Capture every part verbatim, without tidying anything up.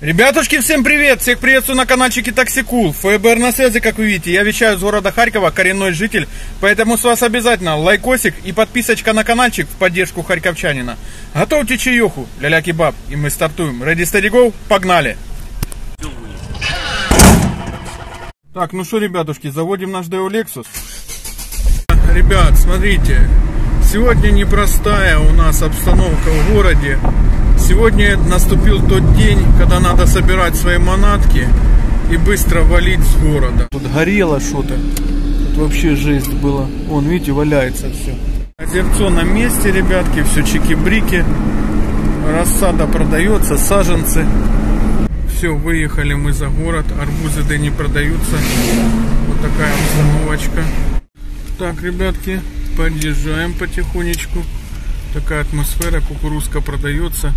Ребятушки, всем привет! Всех приветствую на каналчике Таксикул. ФБР на связи, как вы видите. Я вещаю с города Харькова, коренной житель. Поэтому с вас обязательно лайкосик и подписочка на каналчик в поддержку харьковчанина. Готовьте чаеху, ля-ля кебаб, и мы стартуем. Ready, steady, go, погнали! Так, ну что, ребятушки, заводим наш Део Lexus. Ребят, смотрите, сегодня непростая у нас обстановка в городе. Сегодня наступил тот день, когда надо собирать свои манатки и быстро валить с города. Тут горело что-то. Тут вообще жесть была. Вон, видите, валяется все. Озерцо на месте, ребятки. Все чики-брики. Рассада продается, саженцы. Все, выехали мы за город. Арбузы да не продаются. Вот такая обстановочка. Так, ребятки, подъезжаем потихонечку. Такая атмосфера, кукурузка продается.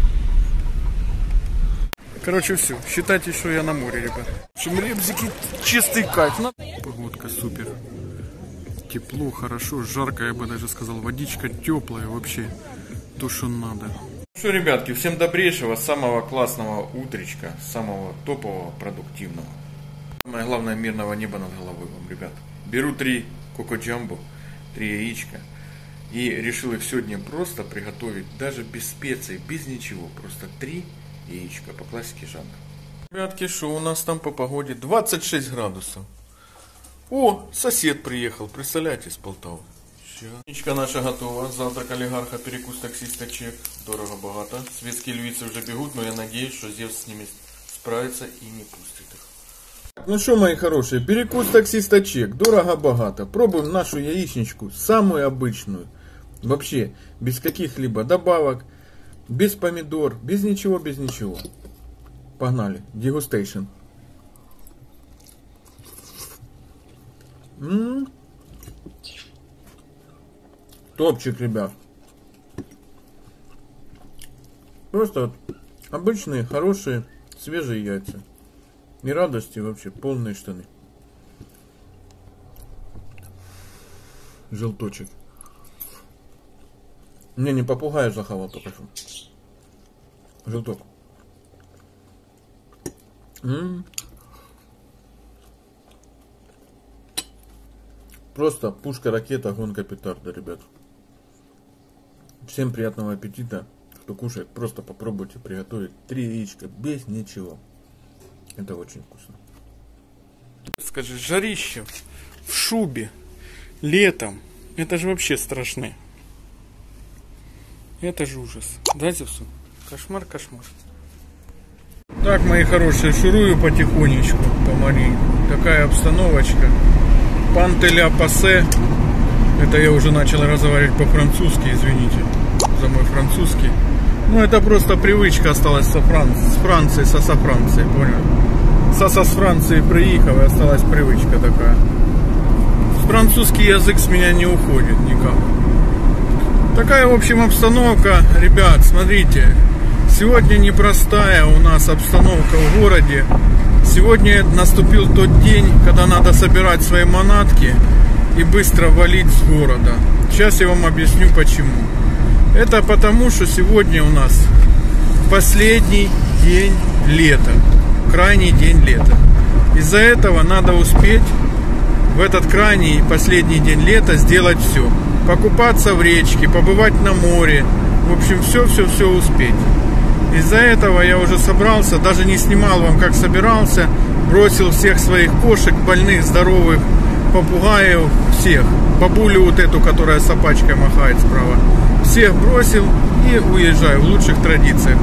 Короче, все. Считайте, что я на море, ребят. В общем, ребзики, чистый кайф. Погодка супер. Тепло, хорошо, жарко, я бы даже сказал. Водичка теплая, вообще то, что надо. Что, ребятки, всем добрейшего, самого классного утречка, самого топового, продуктивного. Самое главное, мирного неба над головой вам, ребят. Беру три коко джамбо, три яичка. И решил их сегодня просто приготовить, даже без специй, без ничего. Просто три яичка по классике жанра. Ребятки, что у нас там по погоде? двадцать шесть градусов. О, сосед приехал, представляете, с Полтавы. Яичка наша готова. Завтрак олигарха, перекус таксиста, чек. Дорого-богато. Светские львицы уже бегут, но я надеюсь, что Зевс с ними справится и не пустит их. Ну что, мои хорошие, перекус таксиста, чек. Дорого-богато. Пробуем нашу яичничку, самую обычную. Вообще, без каких-либо добавок, без помидор, без ничего, без ничего. Погнали. Дегустейшн. М-м-м. Топчик, ребят. Просто вот обычные, хорошие, свежие яйца. И радости вообще, полные штаны. Желточек. Не, не попугая захавал только что. Желток. М-м-м. Просто пушка, ракета, гонка, петарда, ребят. Всем приятного аппетита. Кто кушает, просто попробуйте приготовить три яичка без ничего. Это очень вкусно. Скажи, жарище в шубе летом. Это же вообще страшно. Это же ужас. Да, Зевсу? Кошмар, кошмар. Так, мои хорошие, шурую потихонечку, помаленьку. Такая обстановочка. Пантеля пассе. Это я уже начал разговаривать по-французски, извините за мой французский. Ну, это просто привычка осталась со Франции, с Франции, со со Франции, понял? Со с Франции приехал, и осталась привычка такая. Французский язык с меня не уходит никак. Такая, в общем, обстановка, ребят, смотрите. Сегодня непростая у нас обстановка в городе. Сегодня наступил тот день, когда надо собирать свои манатки и быстро валить с города. Сейчас я вам объясню почему. Это потому, что сегодня у нас последний день лета. Крайний день лета. Из-за этого надо успеть в этот крайний последний день лета сделать все. Покупаться в речке, побывать на море. В общем, все-все-все успеть. Из-за этого я уже собрался, даже не снимал вам, как собирался. Бросил всех своих кошек, больных, здоровых, попугаев, всех. Бабулю вот эту, которая собачкой махает справа. Всех бросил и уезжаю в лучших традициях.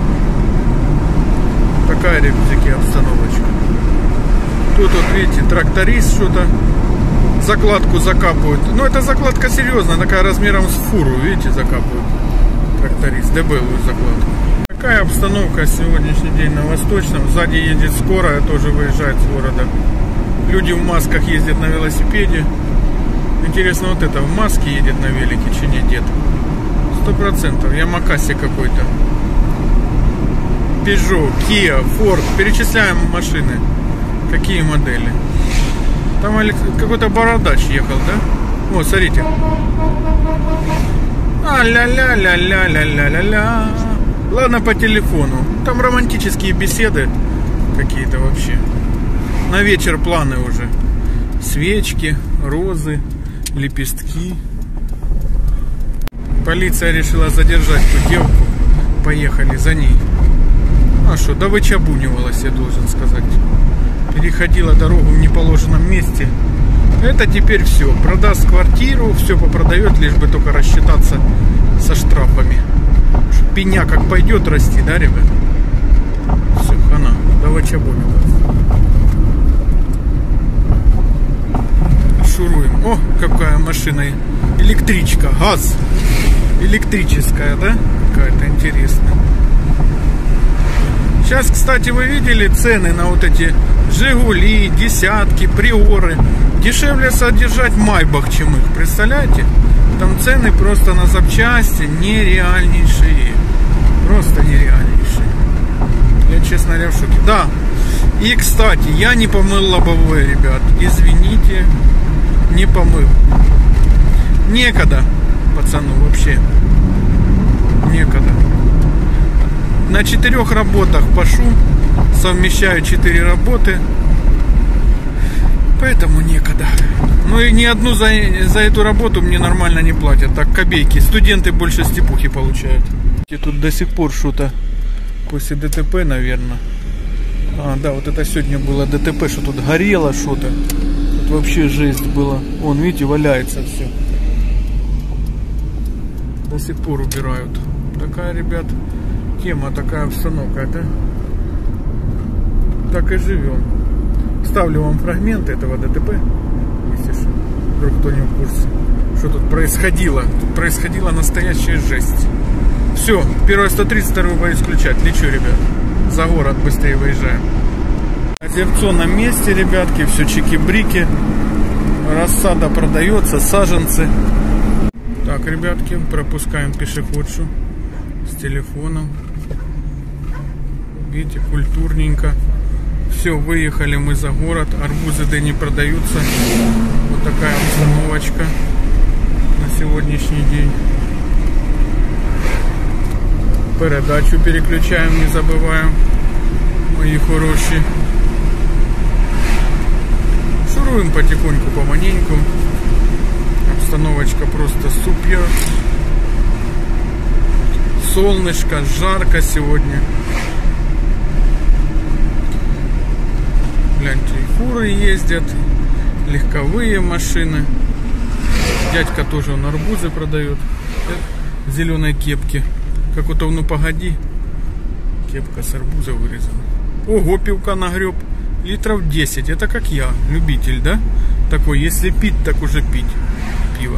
Такая, ребятки, обстановочка. Тут вот, видите, тракторист что-то. Закладку закапывают. Ну, это закладка серьезная, такая размером с фуру, видите, закапывают. Тракторист, дебелую закладку. Такая обстановка сегодняшний день на Восточном. Сзади едет скорая, тоже выезжает с города. Люди в масках ездят на велосипеде. Интересно, вот это в маске едет на велике, чи не дед? Сто процентов. Ямакаси какой-то. Peugeot, Kia, Ford. Перечисляем машины. Какие модели? Там какой-то бородач ехал, да? Вот, смотрите. А-ля-ля-ля-ля-ля-ля-ля-ля. Ладно, по телефону. Там романтические беседы какие-то вообще. На вечер планы уже. Свечки, розы, лепестки. Полиция решила задержать ту девку. Поехали за ней. А что, да вычабунивалась, я должен сказать. Переходила дорогу в неположенном месте. Это теперь все. Продаст квартиру, все попродает, лишь бы только рассчитаться со штрафами. Пеня как пойдет расти, да, ребят? Все, хана. Да вычабунивалась. Шуруем. О, какая машина. Электричка, газ. Электрическая, да? Какая-то интересная. Сейчас, кстати, вы видели цены на вот эти Жигули, десятки, Приоры. Дешевле содержать Майбах, чем их. Представляете? Там цены просто на запчасти нереальнейшие. Просто нереальнейшие. Я, честно говоря, в шоке. Да. И, кстати, я не помыл лобовое, ребят. Извините, не помыл. Некогда, пацану, вообще. Некогда. На четырех работах пашу. Совмещаю четыре работы. Поэтому некогда. Ну и ни одну за, за эту работу мне нормально не платят. Так, копейки. Студенты больше степухи получают. И тут до сих пор что-то после ДТП, наверное. А, да, вот это сегодня было ДТП, что тут горело что-то. Тут вообще жесть была. Вон, видите, валяется все. До сих пор убирают. Такая, ребят, тема, такая обстановка, да? Так и живем. Ставлю вам фрагменты этого ДТП, если что, вдруг кто не в курсе, что тут происходило. Тут происходила настоящая жесть. Все, первая сто тридцать, вторую боюсь исключать. Лечу, ребят. За город быстрее выезжаем. Озерцо на месте, ребятки. Все чики-брики. Рассада продается, саженцы. Так, ребятки, пропускаем пешеходшу с телефоном. Видите, культурненько. Все, выехали мы за город. Арбузы да не продаются. Вот такая обстановочка на сегодняшний день. Передачу переключаем, не забываем, мои хорошие. Шуруем потихоньку, поманеньку. Обстановочка просто супер. Солнышко, жарко сегодня. Гляньте, и фуры ездят, легковые машины. Дядька тоже он арбузы продает в зеленой кепке. Как вот он, ну погоди. Кепка с арбуза вырезана. Ого, пивка нагреб. Литров десять. Это как я, любитель, да? Такой, если пить, так уже пить пиво.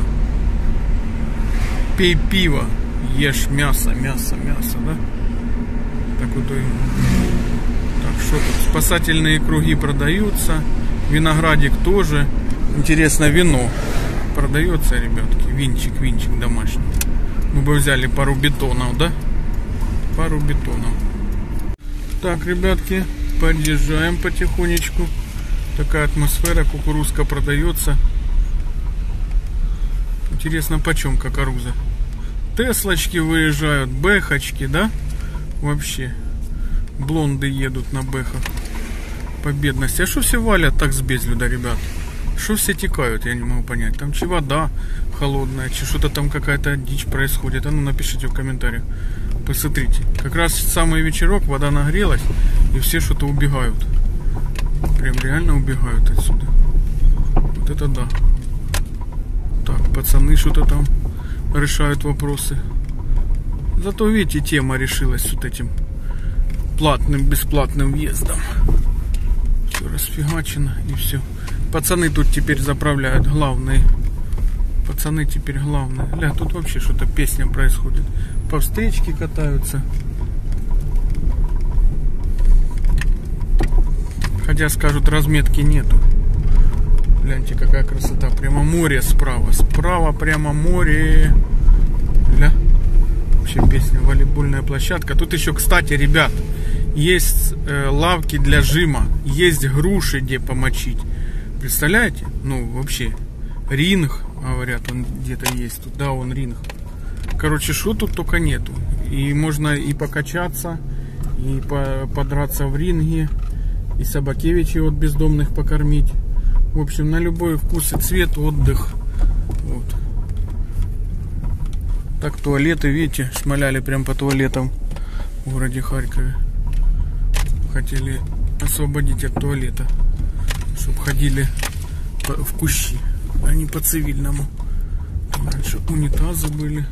Пей пиво, ешь мясо, мясо, мясо, да? Так вот и... Так, что тут? Спасательные круги продаются. Виноградик тоже. Интересно, вино продается, ребятки. Винчик, винчик домашний. Мы бы взяли пару бетонов, да? Пару бетонов. Так, ребятки, подъезжаем потихонечку. Такая атмосфера, кукурузка продается. Интересно, почем кукуруза? Теслочки выезжают, бэхочки, да? Вообще. Блонды едут на бэхах. По бедности. А что все валят так с безлю, да, ребят? Что все текают, я не могу понять. Там че вода холодная, че что-то там какая-то дичь происходит. А ну напишите в комментариях. Посмотрите. Как раз самый вечерок, вода нагрелась, и все что-то убегают. Прям реально убегают отсюда. Вот это да. Так, пацаны что-то там решают вопросы. Зато, видите, тема решилась с вот этим платным, бесплатным въездом. Все расфигачено и все. Пацаны тут теперь заправляют, главные. Пацаны теперь главные. Ля, тут вообще что-то песня происходит. По встречке катаются. Хотя скажут, разметки нету. Гляньте, какая красота. Прямо море справа. Справа прямо море. Ля. Вообще песня. Волейбольная площадка. Тут еще, кстати, ребят, есть э, лавки для жима. Есть груши, где помочить. Представляете? Ну, вообще. Ринг, говорят, он где-то есть. Тут, да, он ринг. Короче, что тут только нету. И можно и покачаться, и по подраться в ринге, И собакевичей от бездомных покормить. В общем, на любой вкус и цвет отдых. Вот. Так, туалеты, видите, шмаляли прям по туалетам в городе Харькове. Хотели освободить от туалета, чтобы ходили в кущи, а не по цивильному. Там раньше унитазы были.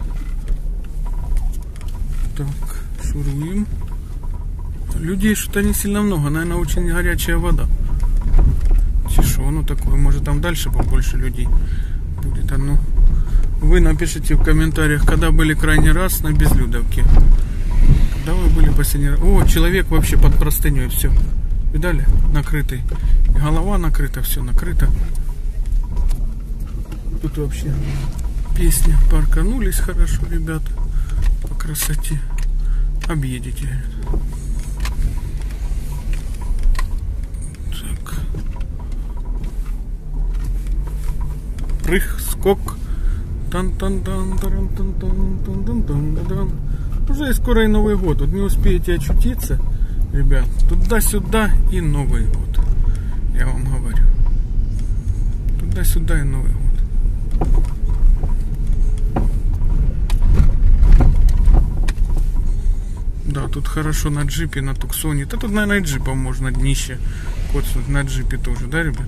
Так, шуруем. Людей что-то не сильно много, наверное, очень горячая вода. Тишо, ну такое, может там дальше побольше людей будет. А ну, вы напишите в комментариях, когда были крайний раз на Безлюдовке. Когда вы были последний раз? О, человек вообще под простыней, все. Видали? Накрытый. Голова накрыта, все накрыто. Тут вообще песня. Парканулись хорошо, ребята. По красоте. Объедете. Так. Прыг, скок. Тан-тан-тан-тан-тан-тан-тан-тан-тан-тан. Уже и скоро и Новый год. Вот не успеете очутиться, ребят, туда-сюда и Новый год. Я вам говорю. Туда-сюда и Новый год. Да, тут хорошо на джипе, на Туксоне. Да тут, наверное, и джипом можно днище коцнуть на джипе тоже, да, ребят?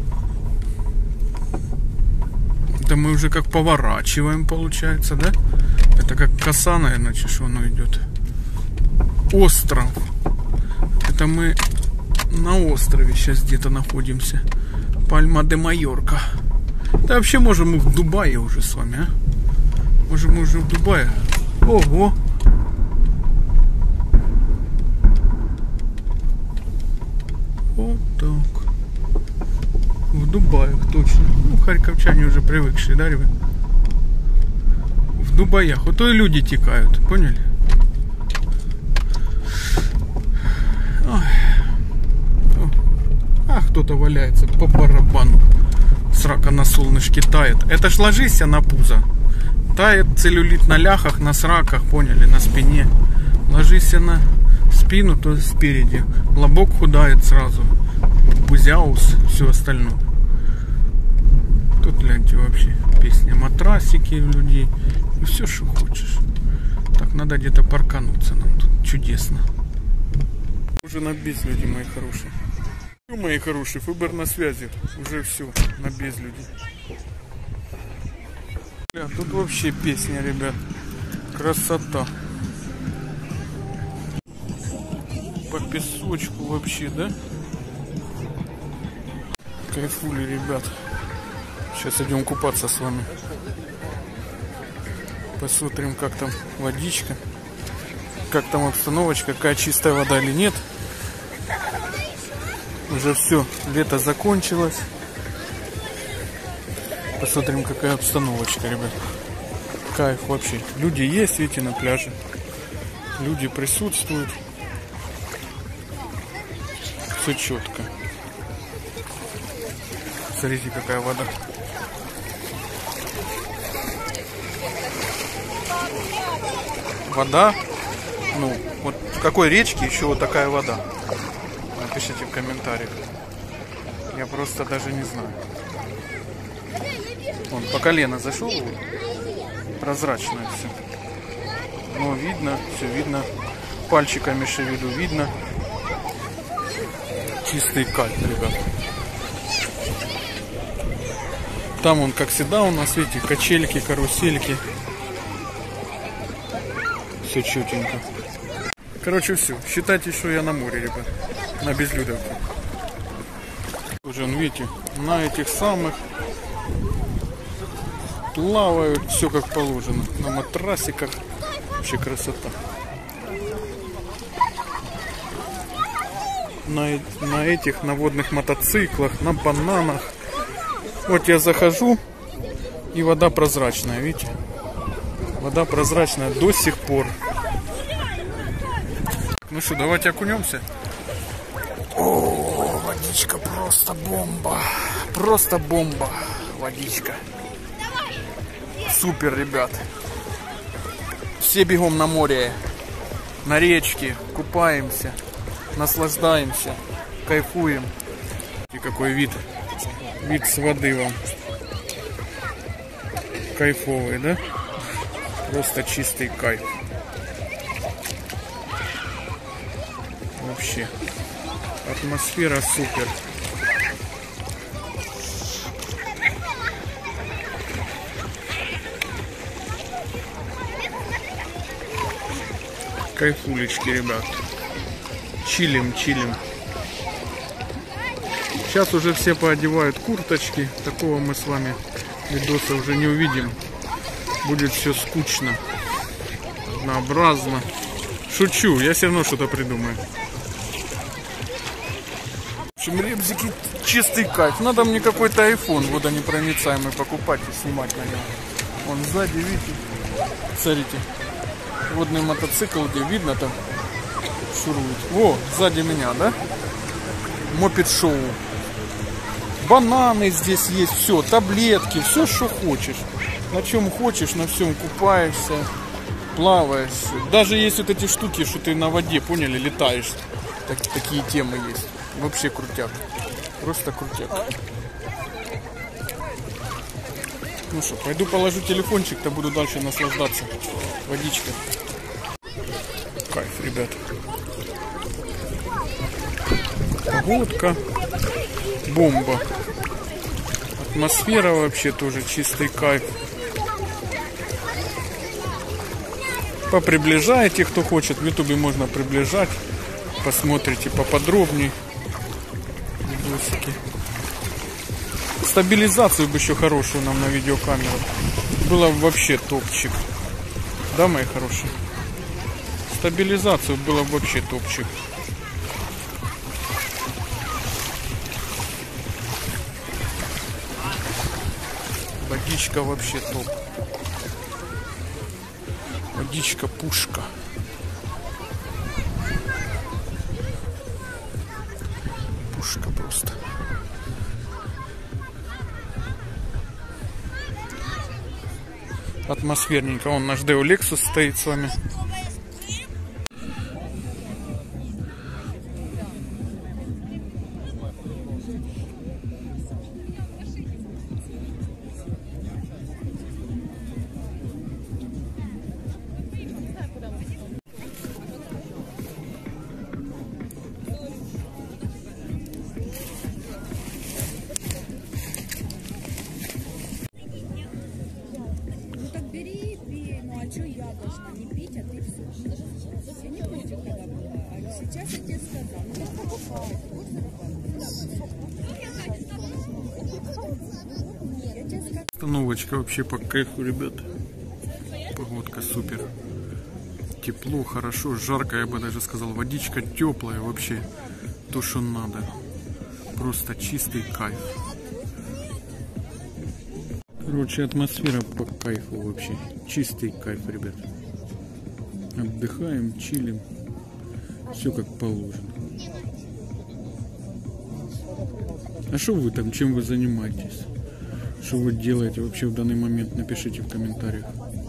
Это мы уже как поворачиваем, получается, да? Это как коса, наверное, что оно идет. Остров. Это мы на острове сейчас где-то находимся. Пальма де Майорка. Да вообще, можем мы в Дубае уже с вами, а? Можем мы уже в Дубае. Ого! Вот так. В Дубаях точно. Ну, харьковчане уже привыкшие, да, ребят? В Дубаях. Вот то и люди текают, поняли? Ой. А кто-то валяется по барабану. Срака на солнышке тает. Это ж ложись на пузо. Тает целлюлит на ляхах, на сраках, поняли, на спине. Ложись на спину, то спереди. Лобок худает сразу. Бузяус, все остальное. Тут, гляньте, вообще песня. Матрасики людей. И все, что хочешь. Так, надо где-то паркануться нам тут. Чудесно. Уже на безлюди, мои хорошие. Мои хорошие, выбор на связи. Уже все, на безлюди. Бля, тут вообще песня, ребят. Красота. По песочку вообще, да? Кайфули, ребят. Сейчас идем купаться с вами. Посмотрим, как там водичка. Как там обстановочка, какая чистая вода или нет. Уже все, лето закончилось. Посмотрим, какая обстановочка, ребят. Кайф вообще. Люди есть, видите, на пляже. Люди присутствуют. Все четко. Смотрите, какая вода. Вода. Ну, вот в какой речке еще вот такая вода? Напишите в комментариях. Я просто даже не знаю. Вон, по колено зашел. Прозрачное все. Но видно, все видно. Пальчиками шевелю, видно. Чистый кайф, ребят. Там он, как всегда, у нас, видите, качельки, карусельки. Все четенько. Короче, все. Считайте, что я на море, ребят. На Безлюдовке. Уже, видите, на этих самых плавают, все как положено. На матрасиках. Вообще красота. На, на этих, на водных мотоциклах, на бананах. Вот я захожу, и вода прозрачная, видите? Вода прозрачная до сих пор. Ну что, давайте окунемся. О, водичка просто бомба. Просто бомба. Водичка. Супер, ребят. Все бегом на море, на речке, купаемся, наслаждаемся. кайфуем. И какой вид. Вид с воды вам. Кайфовый, да? Просто чистый кайф. Вообще. Атмосфера супер. Кайфулечки, ребят. Чилим, чилим. Сейчас уже все поодевают курточки. Такого мы с вами видоса уже не увидим. Будет все скучно, однообразно. Шучу, я все равно что-то придумаю. В общем, ребзики, чистый кайф. Надо мне какой-то айфон водонепроницаемый покупать и снимать на него. Вон сзади, видите? Смотрите. Водный мотоцикл, где видно там шурует. Во, сзади меня, да? Мопед-шоу. Бананы здесь есть, все, таблетки, все, что хочешь. На чем хочешь, на всем купаешься, плаваешь. Даже есть вот эти штуки, что ты на воде, поняли, летаешь. Так, такие темы есть. Вообще крутяк. Просто крутяк. Ну что, пойду положу телефончик, то буду дальше наслаждаться водичкой. Кайф, ребят. Погодка. Бомба. Атмосфера вообще тоже чистый кайф. Поприближайте, кто хочет. В ютубе можно приближать. Посмотрите поподробнее. Видосики. Стабилизацию бы еще хорошую нам на видеокамеру. Было бы вообще топчик. Да, мои хорошие? Стабилизацию было бы вообще топчик. Водичка вообще топ. Водичка пушка. Пушка просто. Атмосферненько. Вон наш Део Lexus стоит с вами. Сейчас я тебе сказал, ну так покупай, вот зарабатывай. Установочка вообще по кайфу, ребят. Погодка супер. Тепло, хорошо, жарко, я бы даже сказал. Водичка теплая, вообще то, что надо. Просто чистый кайф. Короче, атмосфера по кайфу вообще. Чистый кайф, ребят. Отдыхаем, чилим. Все как положено. А что вы там, чем вы занимаетесь? Что вы делаете вообще в данный момент? Напишите в комментариях.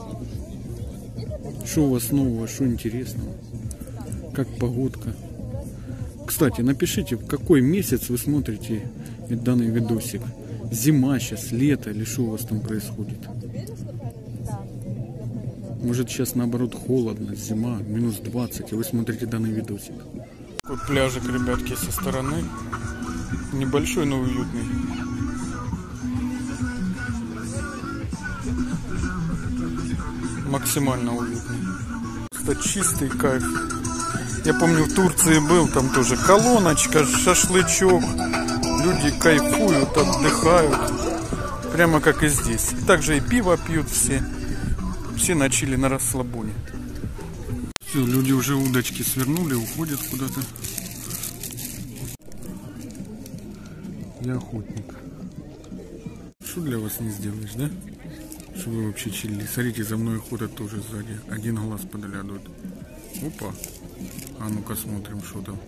Что у вас нового, что интересного? Как погодка? Кстати, напишите, в какой месяц вы смотрите данный видосик. Зима сейчас, лето или что у вас там происходит? Может сейчас наоборот холодно, зима, минус двадцать, и вы смотрите данный видосик. Такой пляжик, ребятки, со стороны. Небольшой, но уютный. Максимально уютный. Это чистый кайф. Я помню, в Турции был, там тоже колоночка, шашлычок. Люди кайфуют, отдыхают. Прямо как и здесь. И также и пиво пьют все. Все начали на расслабоне. Все, люди уже удочки свернули, уходят куда-то. Я охотник. Что для вас не сделаешь, да? Что вы вообще чили. Смотрите, за мной ходят тоже сзади. Один глаз подглядывает. Опа. А ну-ка смотрим, что там.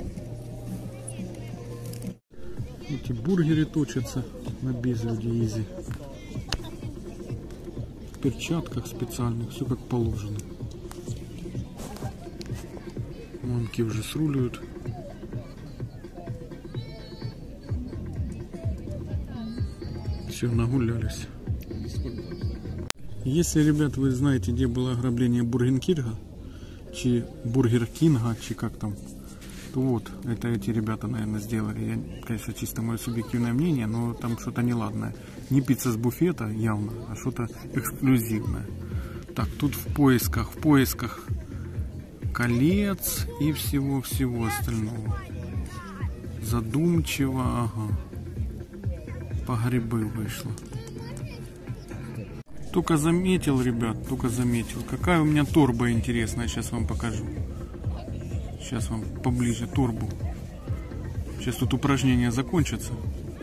Эти бургеры точатся на безлюде изи. В перчатках специальных, все как положено. Мамки уже сруливают. Все, нагулялись. Если, ребят, вы знаете, где было ограбление Бургер Кинга, чи Бургер Кинга, чи как там, то вот, это эти ребята, наверное, сделали. Я, конечно, чисто мое субъективное мнение, но там что-то неладное. Не пицца с буфета явно, а что-то эксклюзивное. Так, тут в поисках, в поисках колец и всего-всего остального. Задумчиво, ага. По грибы вышло. Только заметил, ребят, только заметил. Какая у меня торба интересная, сейчас вам покажу. Сейчас вам поближе торбу. Сейчас тут упражнения закончатся.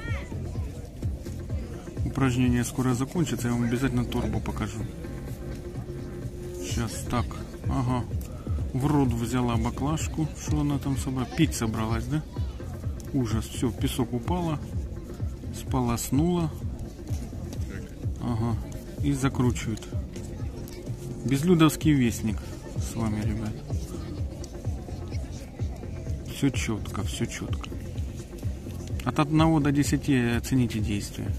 Упражнение скоро закончится, я вам обязательно торбу покажу. Сейчас так, ага. В рот взяла баклажку, что она там собрала. Пить собралась, да? Ужас, все, в песок упала. Сполоснула. Ага. И закручивает. Безлюдовский вестник с вами, ребят. Все четко, все четко. От одного до десяти оцените действия.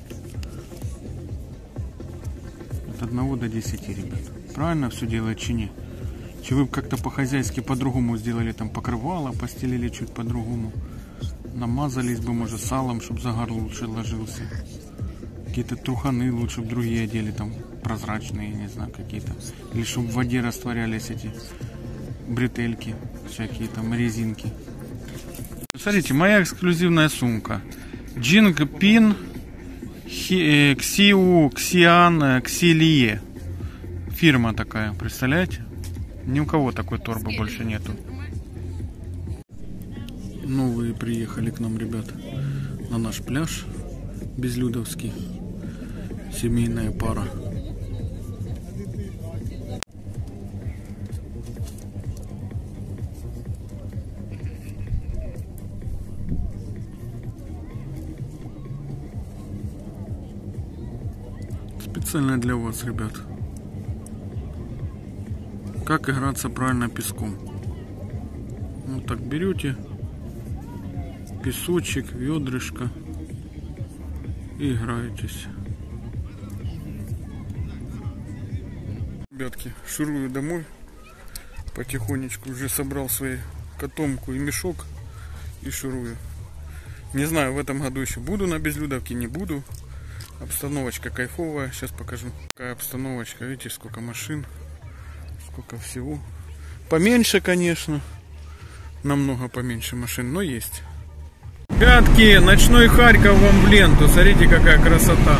От одного до десяти, ребят. Правильно все делает, чи не? Чи вы как-то по-хозяйски по-другому сделали, там покрывало, постелили чуть по-другому. Намазались бы, может, салом, чтобы загар лучше ложился. Какие-то труханы лучше бы другие одели, там прозрачные, не знаю, какие-то. Или чтобы в воде растворялись эти бретельки, всякие там резинки. Смотрите, моя эксклюзивная сумка. Джинг Пин Ксиу Ксиан Ксилие. Фирма такая, представляете? Ни у кого такой торбы больше нету. Новые приехали к нам, ребята, на наш пляж безлюдовский. Семейная пара. Специально для вас, ребят. Как играться правильно песком. Вот так берете песочек, ведрышко и играетесь. Ребятки, шурую домой. Потихонечку уже собрал свою котомку и мешок и шурую. Не знаю, в этом году еще буду на безлюдовке, не буду. Обстановочка кайфовая. Сейчас покажу. Какая обстановочка. Видите, сколько машин. Сколько всего. Поменьше, конечно. Намного поменьше машин, но есть. Ребятки, ночной Харьков вам в ленту. Смотрите, какая красота.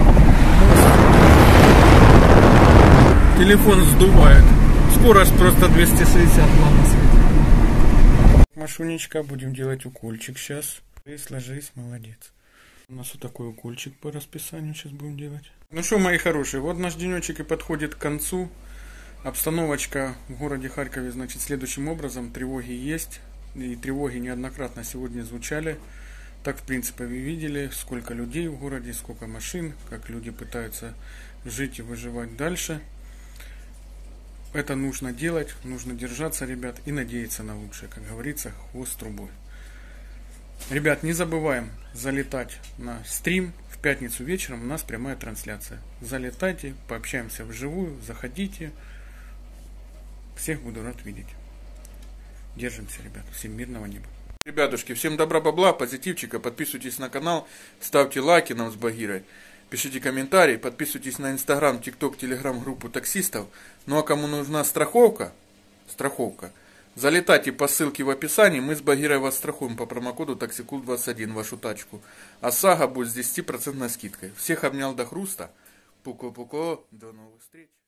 Телефон сдувает. Скорость просто двести шестьдесят. Ладно, светит. Машунечка, будем делать укольчик сейчас. Ложись, ложись, молодец. У нас вот такой укольчик по расписанию сейчас будем делать. Ну что, мои хорошие, вот наш денечек и подходит к концу. Обстановочка в городе Харькове, значит, следующим образом. Тревоги есть. И тревоги неоднократно сегодня звучали. Так, в принципе, вы видели, сколько людей в городе, сколько машин, как люди пытаются жить и выживать дальше. Это нужно делать, нужно держаться, ребят, и надеяться на лучшее. Как говорится, хвост трубой. Ребят, не забываем залетать на стрим. В пятницу вечером у нас прямая трансляция. Залетайте, пообщаемся вживую, заходите. Всех буду рад видеть. Держимся, ребят. Всем мирного неба. Ребятушки, всем добра, бабла, позитивчика. Подписывайтесь на канал, ставьте лайки нам с Багирой. Пишите комментарии, подписывайтесь на инстаграм, тикток, телеграм, группу таксистов. Ну а кому нужна страховка, страховка, залетайте по ссылке в описании. Мы с Багирой вас страхуем по промокоду таксикул двадцать один вашу тачку. А сага будет с десятипроцентной скидкой. Всех обнял до хруста. Пуко-пуко. До новых встреч.